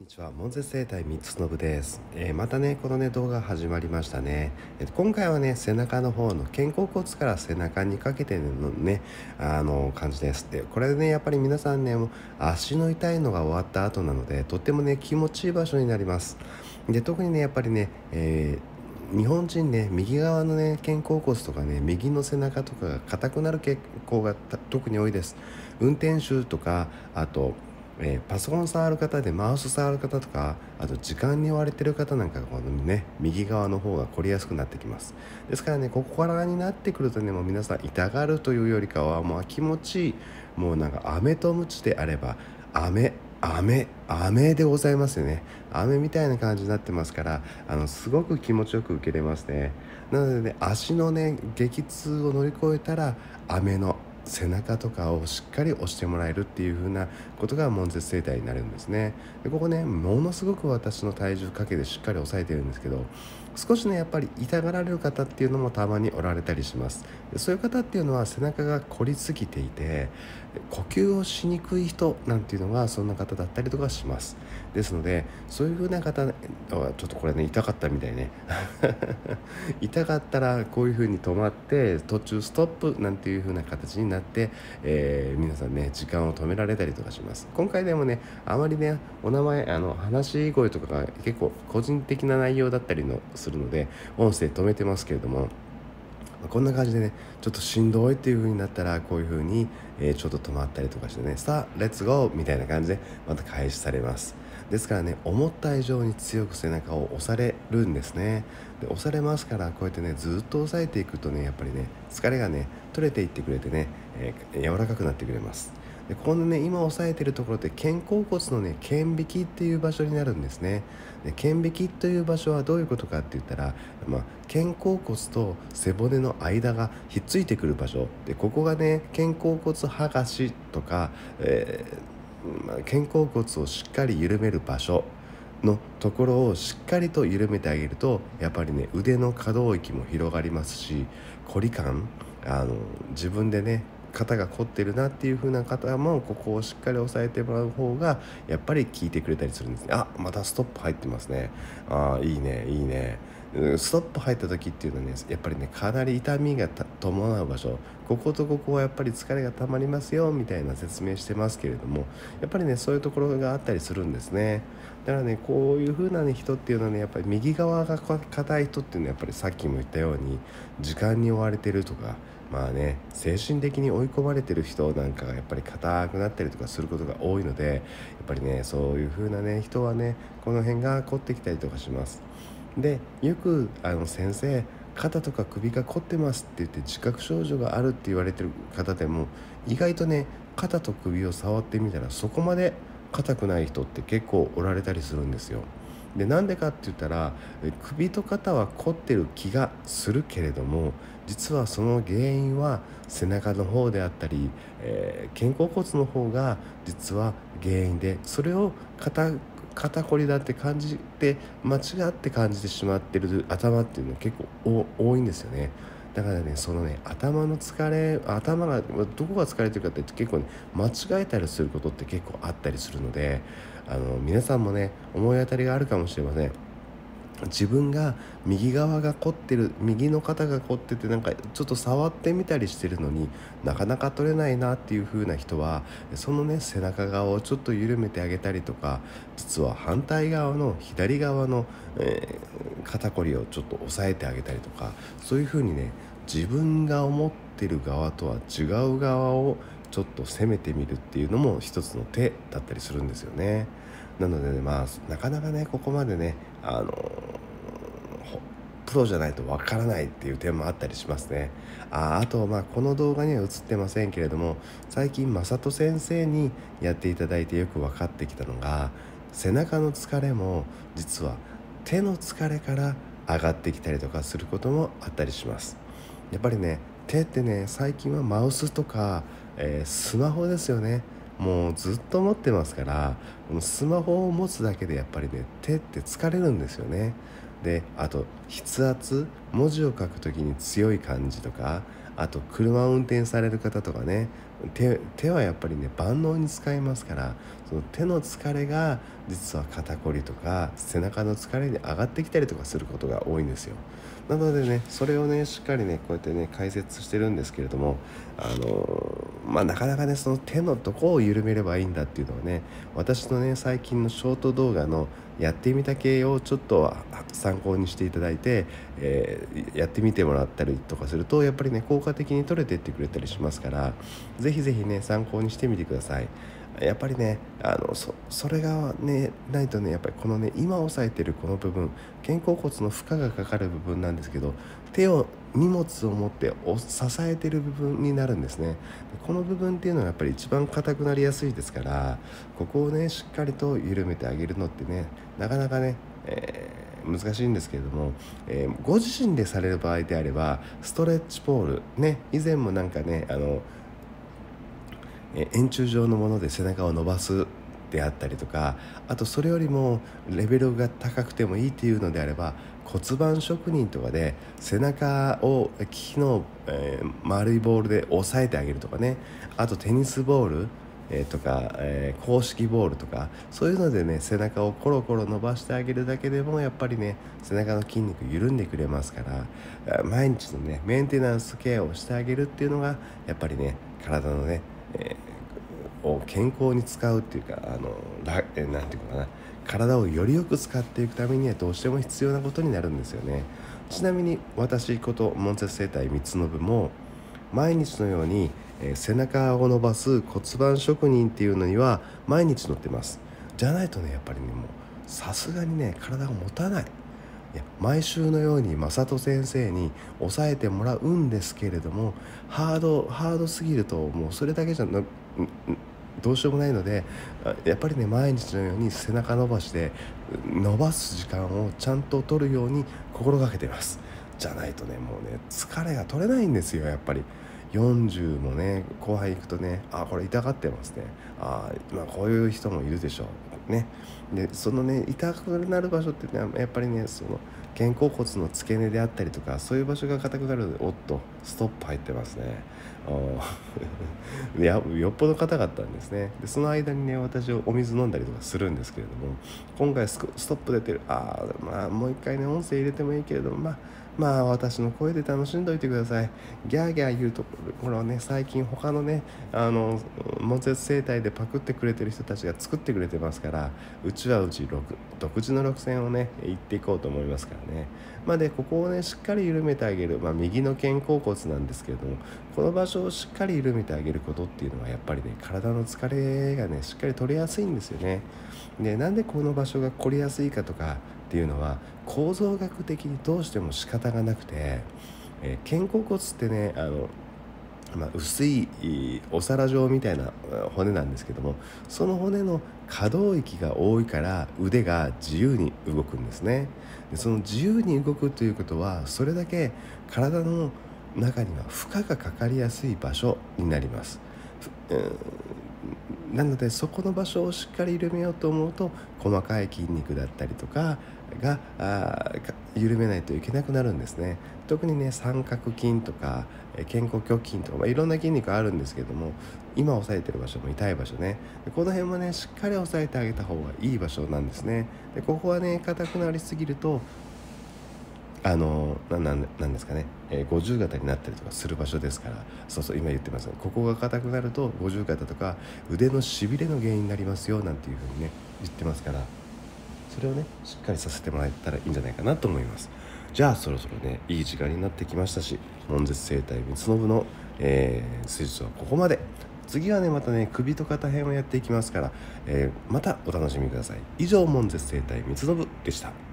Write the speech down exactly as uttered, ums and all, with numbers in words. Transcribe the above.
こんにちは、門絶生態三つのぶです、えーまたねこのね動画始まりましたね。えっと今回はね背中の方の肩甲骨から背中にかけてのねあの感じです。でこれでねやっぱり皆さんねもう足の痛いのが終わった後なのでとってもね気持ちいい場所になります。で特にねやっぱりね、えー日本人ね右側のね肩甲骨とかね右の背中とかが硬くなる傾向が特に多いです。運転手とかあとえーパソコン触る方でマウス触る方とか、あと時間に追われてる方なんかがこのね右側の方が凝りやすくなってきます。ですからねここからになってくるとねもう皆さん痛がるというよりかはもう気持ちいい、もうなんか飴とムチであれば飴飴飴でございますよね。飴みたいな感じになってますから、あのすごく気持ちよく受けれますね。なのでね足のね激痛を乗り越えたら飴の背中とかをしっかり押してもらえるっていう風なことが悶絶整体になるんですね。でここねものすごく私の体重かけてしっかり押さえてるんですけど、少しねやっぱり痛がられる方っていうのもたまにおられたりします。でそういう方っていうのは背中が凝りすぎていて呼吸をしにくい人なんていうのがそんな方だったりとかします。ですのでそういう風な方、あちょっとこれね痛かったみたいね痛かったらこういう風に止まって途中ストップなんていう風な形になって、えー皆さんね時間を止められたりとかします。今回でもねあまりねお名前あの話し声とかが結構個人的な内容だったりのするので音声止めてますけれども、こんな感じでねちょっとしんどいっていう風になったらこういう風に、えーちょっと止まったりとかしてね、さあレッツゴーみたいな感じでまた開始されます。ですからね思った以上に強く背中を押されるんですね。で押されますからこうやってねずっと押さえていくとねやっぱりね疲れがね取れていってくれてね、えー柔らかくなってくれます。でこのね今押さえてるところって肩甲骨のね肩引きっていう場所になるんですね。で肩引きという場所はどういうことかって言ったら、まあ、肩甲骨と背骨の間がひっついてくる場所で、ここがね肩甲骨剥がしとか、えーまあ、肩甲骨をしっかり緩める場所のところをしっかりと緩めてあげるとやっぱりね腕の可動域も広がりますし、凝り感あの自分でね肩が凝ってるなっていう風な方もここをしっかり押さえてもらう方がやっぱり効いてくれたりするんですね。あ、またストップ入ってますね。あーいいねいいね。うんストップ入った時っていうのはねやっぱりねかなり痛みがた伴う場所、こことここはやっぱり疲れが溜まりますよみたいな説明してますけれども、やっぱりねそういうところがあったりするんですね。だからねこういう風な、ね、人っていうのはねやっぱり右側が硬い人っていうのはやっぱりさっきも言ったように時間に追われてるとか、まあね精神的に追い込まれてる人なんかがやっぱり硬くなったりとかすることが多いので、やっぱりねそういう風なね人はねこの辺が凝ってきたりとかします。でよくあの先生肩とか首が凝ってますって言って自覚症状があるって言われてる方でも意外とね肩と首を触ってみたらそこまで硬くない人って結構おられたりするんですよ。でなんでかって言ったらえ首と肩は凝ってる気がするけれども、実はその原因は背中の方であったり、えー肩甲骨の方が実は原因で、それを肩肩こりだって感じて間違って感じてしまってる頭っていうのは結構多いんですよね。だからねそのね頭の疲れ頭がどこが疲れてるかって結構ね間違えたりすることって結構あったりするので、あの皆さんもね思い当たりがあるかもしれません。自分が右側が凝ってる右の肩が凝っててなんかちょっと触ってみたりしてるのになかなか取れないなっていう風な人はそのね背中側をちょっと緩めてあげたりとか、実は反対側の左側の、えー肩こりをちょっと押さえてあげたりとか、そういう風にね自分が思ってる側とは違う側をちょっと攻めてみるっていうのも一つの手だったりするんですよね。なので、ね、まあなかなかねここまでねあのプロじゃないとわからないっていう点もあったりしますね。ああとまあこの動画には映ってませんけれども、最近正人先生にやっていただいてよく分かってきたのが、背中の疲れも実は手の疲れから上がってきたりとかすることもあったりします。やっぱりね手ってね最近はマウスとか、えースマホですよね。もうずっと持ってますから、このスマホを持つだけでやっぱりね手って疲れるんですよね。であと筆圧、文字を書くときに強い感じとか、あと車を運転される方とかね手手はやっぱりね万能に使えますから、 その手の疲れが実は肩こりとか背中の疲れに上がってきたりとかすることが多いんですよ。なのでね、それをねしっかりねこうやってね解説してるんですけれども、あのまあなかなかねその手のどこを緩めればいいんだっていうのはね、私のね最近のショート動画のやってみた系をちょっと参考にしていただいて、えー、やってみてもらったりとかするとやっぱりね効果的に取れていってくれたりしますから、ぜひぜひね参考にしてみてください。やっぱりねあの そ, それがねないとね、やっぱりこのね今押さえてるこの部分、肩甲骨の負荷がかかる部分なんですけど、手を荷物を持って支えてる部分になるんですね。この部分っていうのはやっぱり一番硬くなりやすいですから、ここをねしっかりと緩めてあげるのってねなかなかね、えー、難しいんですけれども、えー、ご自身でされる場合であればストレッチポールね、以前もなんかねあの円柱状のもので背中を伸ばすであったりとか、あとそれよりもレベルが高くてもいいっていうのであれば骨盤職人とかで背中を木の、えー、丸いボールで押さえてあげるとかね、あとテニスボール、えー、とか、えー、公式ボールとかそういうのでね背中をコロコロ伸ばしてあげるだけでもやっぱりね背中の筋肉緩んでくれますから、毎日のねメンテナンスケアをしてあげるっていうのがやっぱりね体のねえー、を健康に使うっていうか、あのらえなんていうのかな、体をよりよく使っていくためにはどうしても必要なことになるんですよね。ちなみに私こと門節生態三つ信も毎日のように、えー、背中を伸ばす骨盤職人っていうのには毎日乗ってます。じゃないとねやっぱりねもうさすがにね体が持たない。いや毎週のように正人先生に抑えてもらうんですけれども、ハードハードすぎるともうそれだけじゃなどうしようもないので、やっぱりね毎日のように背中伸ばしで伸ばす時間をちゃんと取るように心がけてます。じゃないとねもうね疲れが取れないんですよ。やっぱりよんじゅうもね後輩行くとね、あこれ痛がってますね、あまあこういう人もいるでしょうね。でそのね痛くなる場所ってねやっぱりねその肩甲骨の付け根であったりとかそういう場所が硬くなるので、おっとストップ入ってますね。やよっぽど硬かったんですね。でその間にね私はお水飲んだりとかするんですけれども、今回ストップ出てる、ああまあもう一回ね音声入れてもいいけれども、まあまあ私の声で楽しんどいてください。ギャーギャー言うところはね最近他のねあの門節生態でパクってくれてる人たちが作ってくれてますから、うちはうち独自のろく線をね言っていこうと思いますからね。まあでここをねしっかり緩めてあげる、まあ右の肩甲骨なんですけれども、この場所をしっかり緩めてあげることっていうのはやっぱりね体の疲れがねしっかり取れやすいんですよね。でなんでこの場所が凝りやすいかとかっていうのは構造学的にどうしても仕方がなくて、えー、肩甲骨ってねあのまあ、薄いお皿状みたいな骨なんですけども、その骨の可動域が多いから腕が自由に動くんですね。でその自由に動くということはそれだけ体の中には負荷がかかりやすい場所になります。なのでそこの場所をしっかり緩めようと思うと細かい筋肉だったりとかがあ緩めないといけなくなるんですね。特にね三角筋とか肩甲胸筋とか、まあ、いろんな筋肉あるんですけども、今押さえてる場所も痛い場所ね、この辺もねしっかり押さえてあげた方がいい場所なんですね。でここはね硬くなりすぎるとあのななんなんですかね、えー、五十肩になったりとかする場所ですから、そうそう今言ってますね、ここが硬くなると五十肩とか腕のしびれの原因になりますよなんていうふうにね言ってますから、それをねしっかりさせてもらえたらいいんじゃないかなと思います。じゃあそろそろねいい時間になってきましたし、門節生態三つ信の、えー、施術はここまで。次はねまたね首と肩編をやっていきますから、えー、またお楽しみください。以上門節生態三つ信でした。